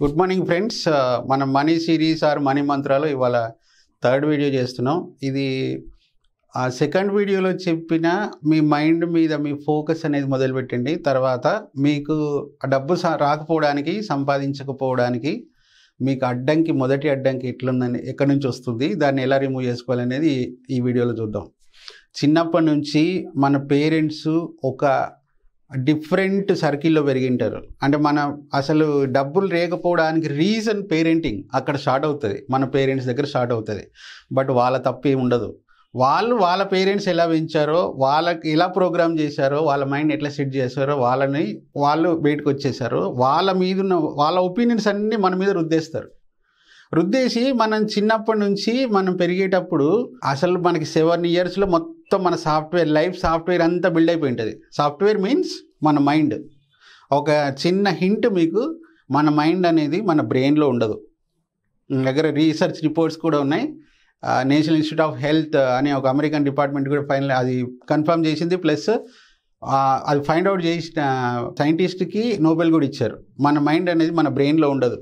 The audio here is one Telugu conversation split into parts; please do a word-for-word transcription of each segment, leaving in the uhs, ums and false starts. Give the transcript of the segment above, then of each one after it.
Good morning friends. మనం మనీ సిరీస్ ఆర్ మనీ మంత్రాలు ఇవాళ థర్డ్ వీడియో చేస్తున్నాం. ఇది ఆ సెకండ్ వీడియోలో చెప్పిన మీ మైండ్ మీద మీ ఫోకస్ అనేది మొదలుపెట్టండి. తర్వాత మీకు డబ్బు రాకపోవడానికి, సంపాదించకపోవడానికి మీకు అడ్డంకి, మొదటి అడ్డంకి ఎట్లుందని, ఎక్కడి నుంచి వస్తుంది, దాన్ని ఎలా రిమూవ్ చేసుకోవాలనేది ఈ వీడియోలో చూద్దాం. చిన్నప్పటి నుంచి మన పేరెంట్స్ ఒక డిఫరెంట్ సర్కిల్లో పెరిగింటారు. అంటే మన అసలు డబ్బులు లేకపోవడానికి రీజన్ పేరెంటింగ్ అక్కడ స్టార్ట్ అవుతుంది, మన పేరెంట్స్ దగ్గర స్టార్ట్ అవుతుంది. బట్ వాళ్ళ తప్పు ఏమి ఉండదు. వాళ్ళు వాళ్ళ పేరెంట్స్ ఎలా పెంచారో, వాళ్ళకి ఎలా ప్రోగ్రామ్ చేశారో, వాళ్ళ మైండ్ ఎట్లా సెట్ చేశారో వాళ్ళని వాళ్ళు బయటకు వచ్చేసారు. వాళ్ళ మీద ఉన్న వాళ్ళ ఒపీనియన్స్ అన్నీ మన మీద రుద్దేస్తారు. రుద్దేసి మనం చిన్నప్పటి నుంచి మనం పెరిగేటప్పుడు అసలు మనకి సెవెన్ ఇయర్స్లో మొత్తం మన సాఫ్ట్వేర్ లైఫ్ సాఫ్ట్వేర్ అంతా బిల్డ్ అయిపోయి ఉంటుంది. సాఫ్ట్వేర్ మీన్స్ మన మైండ్. ఒక చిన్న హింట్ మీకు, మన మైండ్ అనేది మన బ్రెయిన్లో ఉండదు. దగ్గర రీసెర్చ్ రిపోర్ట్స్ కూడా ఉన్నాయి. నేషనల్ ఇన్స్టిట్యూట్ ఆఫ్ హెల్త్ అనే ఒక అమెరికన్ డిపార్ట్మెంట్ కూడా ఫైనల్ అది కన్ఫర్మ్ చేసింది. ప్లస్ అది ఫైండ్ అవుట్ చేసిన సైంటిస్ట్కి నోబెల్ కూడా ఇచ్చారు. మన మైండ్ అనేది మన బ్రెయిన్లో ఉండదు.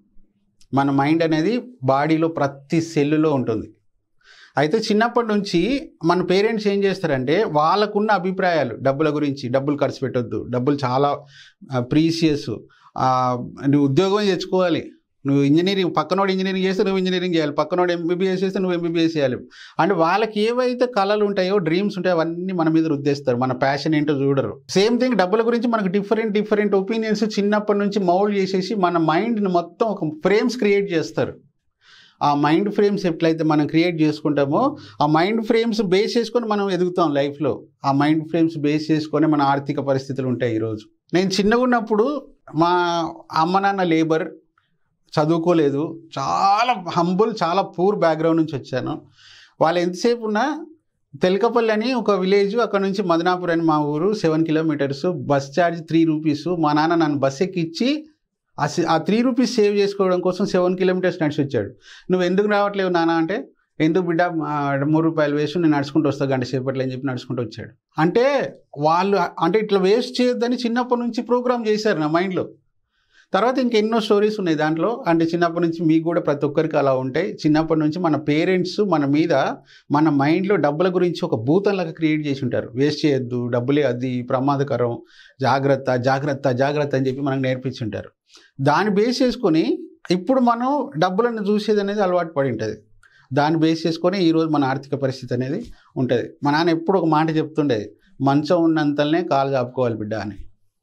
మన మైండ్ అనేది బాడీలో ప్రతి సెల్లులో ఉంటుంది. అయితే చిన్నప్పటి నుంచి మన పేరెంట్స్ ఏం చేస్తారంటే వాళ్ళకున్న అభిప్రాయాలు డబ్బుల గురించి, డబ్బులు ఖర్చు పెట్టొద్దు, డబ్బులు చాలా ప్రీసియస్, నువ్వు ఉద్యోగం తెచ్చుకోవాలి, నువ్వు ఇంజనీరింగ్, పక్కనోడు ఇంజనీరింగ్ చేస్తే నువ్వు ఇంజనీరింగ్ చేయాలి, పక్కనోడు ఎంబీబీఎస్ చేస్తే నువ్వు ఎంబీబీఎస్ చేయాలి. అంటే వాళ్ళకి ఏవైతే కళలు ఉంటాయో, డ్రీమ్స్ ఉంటాయో అవన్నీ మన మీద రుద్దేస్తారు. మన ప్యాషన్ ఏంటో చూడరు. సేమ్ థింగ్ డబ్బుల గురించి మనకు డిఫరెంట్ డిఫరెంట్ ఒపీనియన్స్ చిన్నప్పటి నుంచి మౌల్డ్ చేసేసి మన మైండ్ని మొత్తం ఒక ఫ్రేమ్స్ క్రియేట్ చేస్తారు. ఆ మైండ్ ఫ్రేమ్స్ ఎట్లయితే మనం క్రియేట్ చేసుకుంటామో ఆ మైండ్ ఫ్రేమ్స్ బేస్ చేసుకొని మనం ఎదుగుతాం లైఫ్లో. ఆ మైండ్ ఫ్రేమ్స్ బేస్ చేసుకొని మన ఆర్థిక పరిస్థితులు ఉంటాయి. ఈరోజు నేను చిన్నగా ఉన్నప్పుడు మా అమ్మ నాన్న లేబర్, చదువుకోలేదు, చాలా హంబుల్, చాలా పూర్ బ్యాక్గ్రౌండ్ నుంచి వచ్చాను. వాళ్ళు ఎంతసేపు ఉన్నా తెలకపల్లి అని ఒక విలేజ్, అక్కడ నుంచి మదనాపూర్ అని మా ఊరు, seven kilometres, bus charge three rupees. మా నాన్న నన్ను బస్ ఎక్కిచ్చి ఆ త్రీ రూపీస్ సేవ్ చేసుకోవడం కోసం సెవెన్ కిలోమీటర్స్ నడిచి వచ్చాడు. నువ్వు ఎందుకు రావట్లేవు నాన్న అంటే, ఎందుకు బిడ్డ మూడు రూపాయలు వేస్ట్, నేను నడుచుకుంటూ వస్తా గంట సేపట్లో అని చెప్పి నడుచుకుంటూ వచ్చాడు. అంటే వాళ్ళు అంటే ఇట్లా వేస్ట్ చేయొద్దని చిన్నప్పటి నుంచి ప్రోగ్రామ్ చేశారు నా మైండ్లో. తర్వాత ఇంకెన్నో స్టోరీస్ ఉన్నాయి దాంట్లో. అంటే చిన్నప్పటి నుంచి మీకు కూడా ప్రతి ఒక్కరికి అలా ఉంటాయి. చిన్నప్పటి నుంచి మన పేరెంట్స్ మన మీద, మన మైండ్లో డబ్బుల గురించి ఒక భూతంలాగా క్రియేట్ చేసి ఉంటారు. వేస్ట్ చేయొద్దు, డబ్బులే అది ప్రమాదకరం, జాగ్రత్త జాగ్రత్త జాగ్రత్త అని చెప్పి మనకు నేర్పించుంటారు. దాన్ని బేస్ చేసుకొని ఇప్పుడు మనం డబ్బులను చూసేది అనేది అలవాటు పడి ఉంటుంది. దాన్ని బేస్ చేసుకొని ఈరోజు మన ఆర్థిక పరిస్థితి అనేది ఉంటుంది. మా నాన్న ఎప్పుడు ఒక మాట చెప్తుండేది, మంచం ఉన్నంతలనే కాలు చాపుకోవాలి బిడ్డ అని.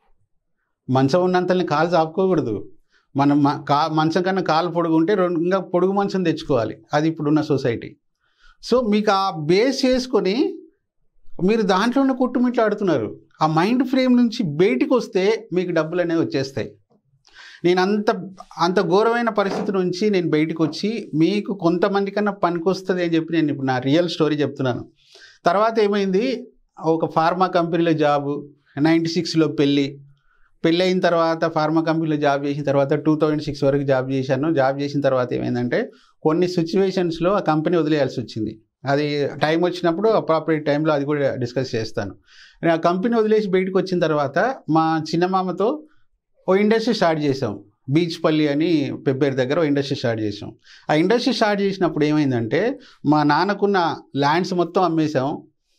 మంచం ఉన్నంతల్ని కాలు చాపుకోకూడదు. మనం కా మంచం కన్నా కాలు పొడుగు ఉంటే రెండు ఇంకా పొడుగు మంచం తెచ్చుకోవాలి. అది ఇప్పుడున్న సొసైటీ. సో మీకు ఆ బేస్ చేసుకొని మీరు దాంట్లోనే కుట్టుమిట్లు ఆడుతున్నారు. ఆ మైండ్ ఫ్రేమ్ నుంచి బయటికి వస్తే మీకు డబ్బులు అనేవి వచ్చేస్తాయి. నేను అంత అంత ఘోరమైన పరిస్థితి నుంచి నేను బయటకు వచ్చి మీకు కొంతమంది కన్నా పనికొస్తుంది అని చెప్పి నేను ఇప్పుడు నా రియల్ స్టోరీ చెప్తున్నాను. తర్వాత ఏమైంది, ఒక ఫార్మా కంపెనీలో జాబు, నైంటీ సిక్స్లో పెళ్ళి పెళ్ళి అయిన తర్వాత ఫార్మా కంపెనీలో జాబ్ చేసిన తర్వాత టూ థౌజండ్ సిక్స్ వరకు జాబ్ చేశాను. జాబ్ చేసిన తర్వాత ఏమైందంటే కొన్ని సిచ్యువేషన్స్లో ఆ కంపెనీ వదిలేయాల్సి వచ్చింది. అది టైం వచ్చినప్పుడు అప్రాపరేట్ టైంలో అది కూడా డిస్కస్ చేస్తాను. నేను ఆ కంపెనీ వదిలేసి బయటకు వచ్చిన తర్వాత మా చిన్నమామతో ఓ ఇండస్ట్రీ స్టార్ట్ చేసాం. బీచ్పల్లి అని పెబ్బేరు దగ్గర ఓ ఇండస్ట్రీ స్టార్ట్ చేసాం. ఆ ఇండస్ట్రీ స్టార్ట్ చేసినప్పుడు ఏమైందంటే మా నాన్నకున్న ల్యాండ్స్ మొత్తం అమ్మేసాం.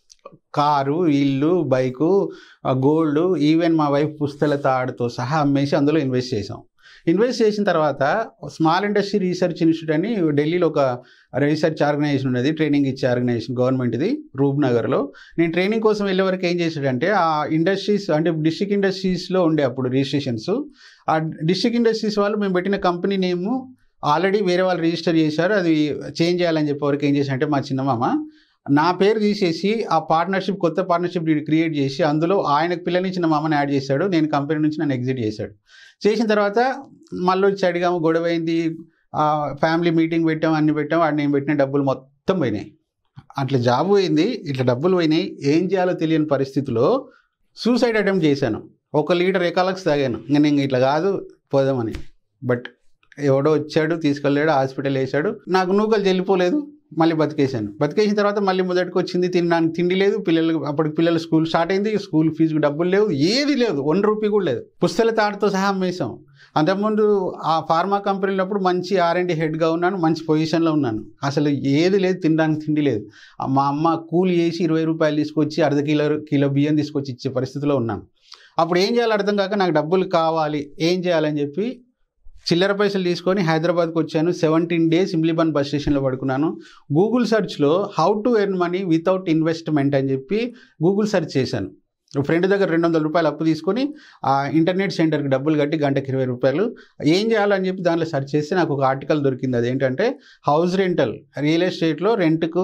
కారు, ఇల్లు, బైకు, గోల్డ్, ఈవెన్ మా వైఫ్ పుస్తల తాడుతో సహా అమ్మేసి అందులో ఇన్వెస్ట్ చేసాం. ఇన్వెస్ట్ చేసిన తర్వాత స్మాల్ ఇండస్ట్రీ రీసెర్చ్ ఇన్స్టిట్యూట్ అని ఢిల్లీలో ఒక రీసెర్చ్ ఆర్గనైజేషన్ ఉన్నది, ట్రైనింగ్ ఇచ్చే ఆర్గనైజేషన్, గవర్నమెంట్ది, రూప్ నగర్లో. నేను ట్రైనింగ్ కోసం వెళ్ళే వరకు ఏం చేశాడంటే ఆ ఇండస్ట్రీస్ అంటే డిస్ట్రిక్ట్ ఇండస్ట్రీస్లో ఉండే అప్పుడు రిజిస్ట్రేషన్స్, ఆ డిస్ట్రిక్ట్ ఇండస్ట్రీస్ వాళ్ళు మేము పెట్టిన కంపెనీ నేము ఆల్రెడీ వేరే వాళ్ళు రిజిస్టర్ చేశారు, అది చేంజ్ చేయాలని చెప్పే వరకు ఏం చేశాడంటే మా చిన్నమామ నా పేరు తీసేసి ఆ పార్ట్నర్షిప్, కొత్త పార్ట్నర్షిప్ క్రియేట్ చేసి అందులో ఆయనకు పిల్లని చిన్న మామని యాడ్ చేశాడు. నేను కంపెనీ నుంచి నన్ను ఎగ్జిట్ చేశాడు. చేసిన తర్వాత మళ్ళీ వచ్చి అడిగాము, గొడవ అయింది, ఫ్యామిలీ మీటింగ్ పెట్టాము, అన్ని పెట్టాము. వాడు నేను పెట్టిన డబ్బులు మొత్తం పోయినాయి. అట్లా జాబ్ పోయింది, ఇట్లా డబ్బులు పోయినాయి. ఏం చేయాలో తెలియని పరిస్థితిలో సూసైడ్ అటెంప్ట్ చేశాను. ఒక లీటర్ ఎకాలక్స్ తాగాను, ఇంకా నేను ఇట్లా కాదు పోదామని. బట్ ఎవడో వచ్చాడు, తీసుకెళ్ళాడు, హాస్పిటల్ వేసాడు. నాకు నూకలు చెల్లిపోలేదు, మళ్ళీ బతికేశాను. బతికేసిన తర్వాత మళ్ళీ మొదటికి వచ్చింది, తినడానికి తిండి లేదు, పిల్లలు అప్పటికి పిల్లలు స్కూల్ స్టార్ట్ అయింది, స్కూల్ ఫీజుకు డబ్బులు లేవు, ఏది లేదు, వన్ రూపీ కూడా లేదు. పుస్తల తాడుతో సహా అమ్మేసాం. అంతకుముందు ఆ ఫార్మా కంపెనీలప్పుడు మంచి ఆర్ అండ్ డి హెడ్గా ఉన్నాను, మంచి పొజిషన్లో ఉన్నాను. అసలు ఏది లేదు, తినడానికి తిండి లేదు. మా అమ్మ కూలి చేసి ఇరవై రూపాయలు తీసుకొచ్చి అర్ధ కిలో కిలో బియ్యం తీసుకొచ్చి ఇచ్చే పరిస్థితిలో ఉన్నాను. అప్పుడు ఏం చేయాలో అర్థం కాక నాకు డబ్బులు కావాలి, ఏం చేయాలని చెప్పి చిల్లర పైసలు తీసుకొని హైదరాబాద్కి వచ్చాను. సెవెంటీన్ డేస్ ఇమ్లిబన్ బస్ స్టేషన్లో పడుకున్నాను. గూగుల్ సెర్చ్లో how to earn money without investment అని చెప్పి గూగుల్ సెర్చ్ చేశాను. ఫ్రెండ్ దగ్గర రెండు వందల రూపాయలు అప్పు తీసుకొని ఆ ఇంటర్నెట్ సెంటర్కి డబ్బులు కట్టి గంటకి ఇరవై రూపాయలు ఏం చేయాలని చెప్పి దాంట్లో సెర్చ్ చేస్తే నాకు ఒక ఆర్టికల్ దొరికింది. అదేంటంటే హౌస్ రెంటల్, రియల్ ఎస్టేట్లో రెంట్కు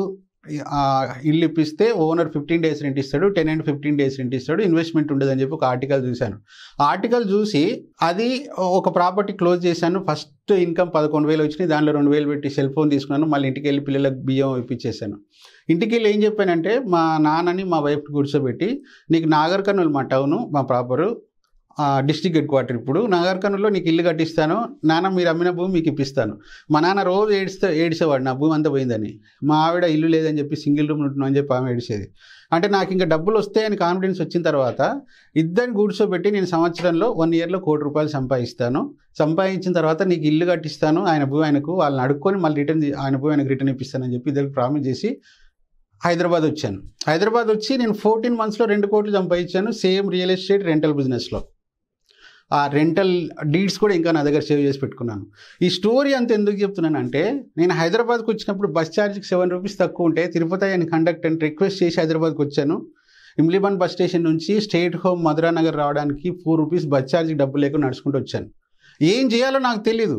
ఇల్లు ఇప్పిస్తే ఓనర్ ఫిఫ్టీన్ డేస్ రెంట్ ఇస్తాడు, ten and fifteen days rent ఇస్తాడు, ఇన్వెస్ట్మెంట్ ఉండదని చెప్పి ఒక ఆర్టికల్ చూశాను. ఆర్టికల్ చూసి అది ఒక ప్రాపర్టీ క్లోజ్ చేశాను. ఫస్ట్ ఇన్కమ్ పదకొండు వేలు వచ్చినాయి. దాంట్లో రెండు వేలు పెట్టి సెల్ ఫోన్ తీసుకున్నాను. మళ్ళీ ఇంటికి వెళ్ళి పిల్లలకు బియ్యం ఇప్పించేసాను. ఇంటికి వెళ్ళి ఏం చెప్పానంటే మా నాన్నని మా వైఫ్కి కూర్చోబెట్టి, నీకు నాగర్ కర్నూలు మా టౌను, మా ప్రాపరు డిస్ట్రిక్ట్ హెడ్ క్వార్టర్, ఇప్పుడు నాగర్ కర్నూలులో నీకు ఇల్లు కట్టిస్తాను, నాన్న మీరు అమ్మిన భూమి మీకు ఇప్పిస్తాను. మా నాన్న రోజు ఏడిస్తే ఏడిసేవాడు నా భూమి అంతా పోయిందని. మా ఆవిడ ఇల్లు లేదని చెప్పి సింగిల్ రూమ్ ఉంటున్నాం అని చెప్పి ఆమె ఏడిసేది. అంటే నాకు ఇంకా డబ్బులు వస్తాయని కాన్ఫిడెన్స్ వచ్చిన తర్వాత ఇద్దరిని కూర్చోబెట్టి నేను సంవత్సరంలో వన్ ఇయర్లో కోటి రూపాయలు సంపాదిస్తాను, సంపాదించిన తర్వాత నీకు ఇల్లు కట్టిస్తాను, ఆయన భూమి ఆయనకు, వాళ్ళని అడుక్కొని మళ్ళీ రిటర్న్ ఆయన భూమి ఆయనకు రిటర్న్ ఇప్పిస్తానని చెప్పి ఇద్దరికి ప్రామిస్ చేసి హైదరాబాద్ వచ్చాను. హైదరాబాద్ వచ్చి నేను ఫోర్టీన్ మంత్స్లో రెండు కోట్లు సంపాదించాను, సేమ్ రియల్ ఎస్టేట్ రెంటల్ బిజినెస్లో. ఆ రెంటల్ డీడ్స్ కూడా ఇంకా నా దగ్గర సేవ్ చేసి పెట్టుకున్నాను. ఈ స్టోరీ అంత ఎందుకు చెప్తున్నానంటే, నేను హైదరాబాద్కి వచ్చినప్పుడు బస్ ఛార్జ్కి సెవెన్ రూపీస్ తక్కువ ఉంటే తిరుపతి అని కండక్ట్ అని రిక్వెస్ట్ చేసి హైదరాబాద్కి వచ్చాను. ఇమ్లిబన్ బస్ స్టేషన్ నుంచి స్టేట్ హోమ్ మధురా నగర్ రావడానికి ఫోర్ రూపీస్ బస్ ఛార్జ్కి డబ్బు లేకుండా నడుచుకుంటూ వచ్చాను. ఏం చేయాలో నాకు తెలీదు.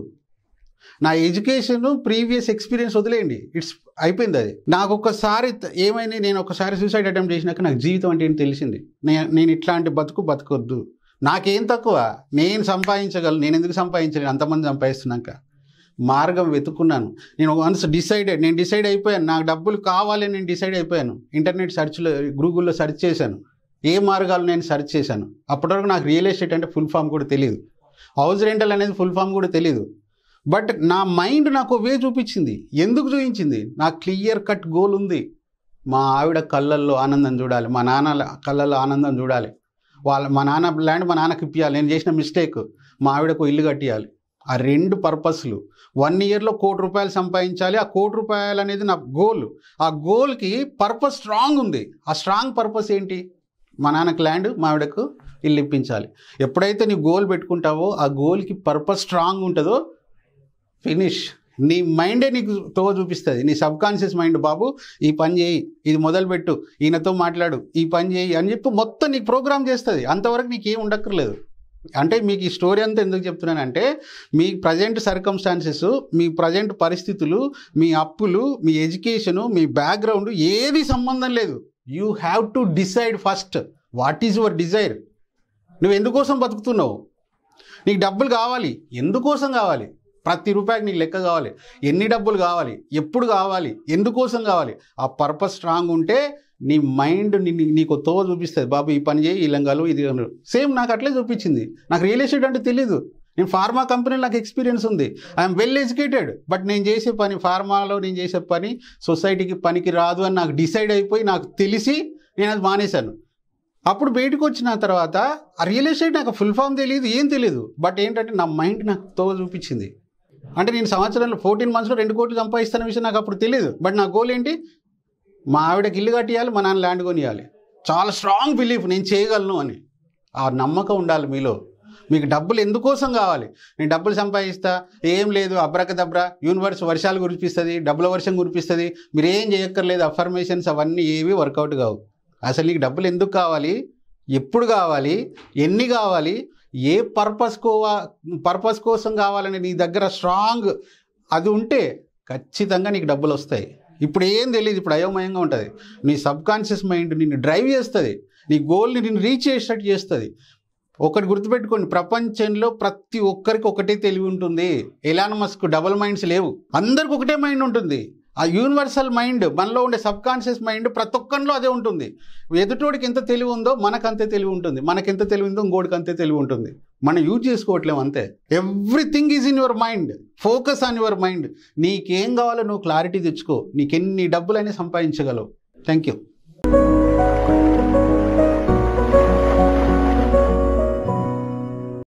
నా ఎడ్యుకేషన్ ప్రీవియస్ ఎక్స్పీరియన్స్ వదిలేయండి, ఇట్స్ అయిపోయింది. అది నాకు ఒక్కసారి ఏమైంది, నేను ఒకసారి సూసైడ్ అటెంప్ట్ చేసినాక నాకు జీవితం అంటే ఏంటి తెలిసింది. నేను నేను ఇట్లాంటి బతుకు బతకొద్దు, నాకేం తక్కువ, నేను సంపాదించగలను, నేను ఎందుకు సంపాదించలేను అంతమంది సంపాదిస్తున్నాక. మార్గం వెతుక్కున్నాను. నేను వన్స్ డిసైడెడ్, నేను డిసైడ్ అయిపోయాను, నాకు డబ్బులు కావాలని నేను డిసైడ్ అయిపోయాను. ఇంటర్నెట్ సెర్చ్లో గూగుల్లో సెర్చ్ చేశాను, ఏ మార్గాలు నేను సెర్చ్ చేశాను. అప్పటివరకు నాకు రియల్ ఎస్టేట్ అంటే ఫుల్ ఫామ్ కూడా తెలియదు, హౌస్ రెంటల్ అనేది ఫుల్ ఫామ్ కూడా తెలియదు. బట్ నా మైండ్ నాకు వే చూపించింది. ఎందుకు చూపించింది? నాకు క్లియర్ కట్ గోల్ ఉంది. మా ఆవిడ కళ్ళల్లో ఆనందం చూడాలి, మా నాన్న కళ్ళల్లో ఆనందం చూడాలి, వాళ్ళ మా నాన్న ల్యాండ్ మా నాన్నకి ఇప్పియాలి, నేను చేసిన మిస్టేక్ మా ఆవిడకు ఇల్లు కట్టియాలి. ఆ రెండు పర్పస్లు. వన్ ఇయర్లో కోటి రూపాయలు సంపాదించాలి. ఆ కోటి రూపాయలు అనేది నా గోల్. ఆ గోల్కి పర్పస్ స్ట్రాంగ్ ఉంది. ఆ స్ట్రాంగ్ పర్పస్ ఏంటి? మా నాన్నకు ల్యాండ్, మా ఆవిడకు ఇల్లు ఇప్పించాలి. ఎప్పుడైతే నీ గోల్ పెట్టుకుంటావో, ఆ గోల్కి పర్పస్ స్ట్రాంగ్ ఉంటుందో, ఫినిష్. నీ మైండే నీకు తోవ చూపిస్తుంది. నీ సబ్ కాన్షియస్ మైండ్, బాబు ఈ పని చేయి, ఇది మొదలుపెట్టు, ఈయనతో మాట్లాడు, ఈ పని చేయి అని చెప్పి మొత్తం నీకు ప్రోగ్రామ్ చేస్తుంది. అంతవరకు నీకు ఏం ఉండక్కర్లేదు. అంటే మీకు ఈ స్టోరీ అంతా ఎందుకు చెప్తున్నానంటే, మీ ప్రజెంట్ సర్కమ్స్టాన్సెస్, మీ ప్రజెంట్ పరిస్థితులు, మీ అప్పులు, మీ ఎడ్యుకేషను, మీ బ్యాక్గ్రౌండ్ ఏది సంబంధం లేదు. You have to decide first what is your desire. నువ్వు ఎందుకోసం బతుకుతున్నావు? నీకు డబ్బులు కావాలి, ఎందుకోసం కావాలి? ప్రతి రూపాయికి నీకు లెక్క కావాలి. ఎన్ని డబ్బులు కావాలి, ఎప్పుడు కావాలి, ఎందుకోసం కావాలి? ఆ పర్పస్ స్ట్రాంగ్ ఉంటే నీ మైండ్ నిన్ను నీకు తోవ చూపిస్తుంది. బాబు ఈ పని చేయి, ఈ లంగాలు ఇది. సేమ్ నాకు అట్లే చూపించింది. నాకు రియల్ ఎస్టేట్ అంటే తెలీదు. నేను ఫార్మా కంపెనీలో నాకు ఎక్స్పీరియన్స్ ఉంది. I'm well educated. బట్ నేను చేసే పని, ఫార్మాలో నేను చేసే పని సొసైటీకి పనికి రాదు అని నాకు డిసైడ్ అయిపోయి, నాకు తెలిసి నేను అది మానేశాను. అప్పుడు బయటకు వచ్చిన తర్వాత ఆ రియల్ ఎస్టేట్ నాకు ఫుల్ ఫామ్ తెలియదు, ఏం తెలియదు. బట్ ఏంటంటే నా మైండ్ నాకు తోవ చూపించింది. అంటే నేను సంవత్సరంలో ఫోర్టీన్ మంత్స్లో రెండు కోట్లు సంపాదిస్తున్న విషయం నాకు అప్పుడు తెలియదు. బట్ నా గోల్ ఏంటి? మా ఆవిడకి ఇల్లు కట్టియాలి, మా నాన్న ల్యాండ్ కొనియాలి. చాలా స్ట్రాంగ్ బిలీఫ్, నేను చేయగలను అని. ఆ నమ్మకం ఉండాలి మీలో. మీకు డబ్బులు ఎందుకోసం కావాలి? నేను డబ్బులు సంపాదిస్తా, ఏం లేదు, అబ్రకదబ్రా, యూనివర్స్ వర్షాలు కురిపిస్తుంది, డబ్బుల వర్షం కురిపిస్తుంది, మీరు ఏం చేయక్కర్లేదు, అఫర్మేషన్స్ అవన్నీ ఏవి వర్కౌట్ కావు. అసలు నీకు డబ్బులు ఎందుకు కావాలి, ఎప్పుడు కావాలి, ఎన్ని కావాలి, ఏ పర్పస్ కో పర్పస్ కోసం కావాలని నీ దగ్గర స్ట్రాంగ్ అది ఉంటే ఖచ్చితంగా నీకు డబ్బులు వస్తాయి. ఇప్పుడు ఏం తెలియదు, ఇప్పుడు అయోమయంగా ఉంటుంది. నీ సబ్ కాన్షియస్ మైండ్ నిన్ను డ్రైవ్ చేస్తుంది, నీ గోల్ని నిన్ను రీచ్ చేసేటట్టు చేస్తుంది. ఒకటి గుర్తుపెట్టుకోండి, ప్రపంచంలో ప్రతి ఒక్కరికి ఒకటే తెలివి ఉంటుంది. ఎలాన్ మస్క్ డబుల్ మైండ్స్ లేవు, అందరికి ఒకటే మైండ్ ఉంటుంది. ఆ యూనివర్సల్ మైండ్, మనలో ఉండే సబ్ కాన్షియస్ మైండ్ ప్రతి ఒక్కరిలో అదే ఉంటుంది. ఎదుటోడికి ఎంత తెలివి ఉందో మనకంతే తెలివి ఉంటుంది, మనకెంత తెలివి ఉందో ఇంకోటికి అంతే తెలివి ఉంటుంది. మనం యూజ్ చేసుకోవట్లేము అంతే. Everything is in your mind. Focus on your mind. నీకేం కావాలో నువ్వు క్లారిటీ తెచ్చుకో, నీకెన్ని డబ్బులైనా సంపాదించగలవు. Thank you.